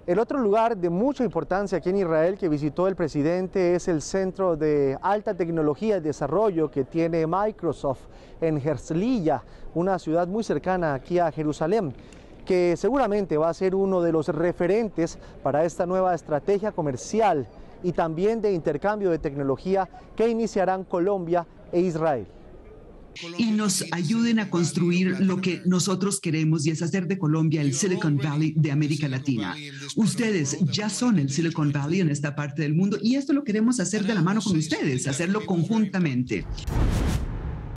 El otro lugar de mucha importancia aquí en Israel que visitó el presidente es el Centro de Alta Tecnología y Desarrollo que tiene Microsoft en Herzliya, una ciudad muy cercana aquí a Jerusalén, que seguramente va a ser uno de los referentes para esta nueva estrategia comercial y también de intercambio de tecnología que iniciarán Colombia e Israel. Y nos ayuden a construir lo que nosotros queremos, y es hacer de Colombia el Silicon Valley de América Latina. Ustedes ya son el Silicon Valley en esta parte del mundo y esto lo queremos hacer de la mano con ustedes, hacerlo conjuntamente.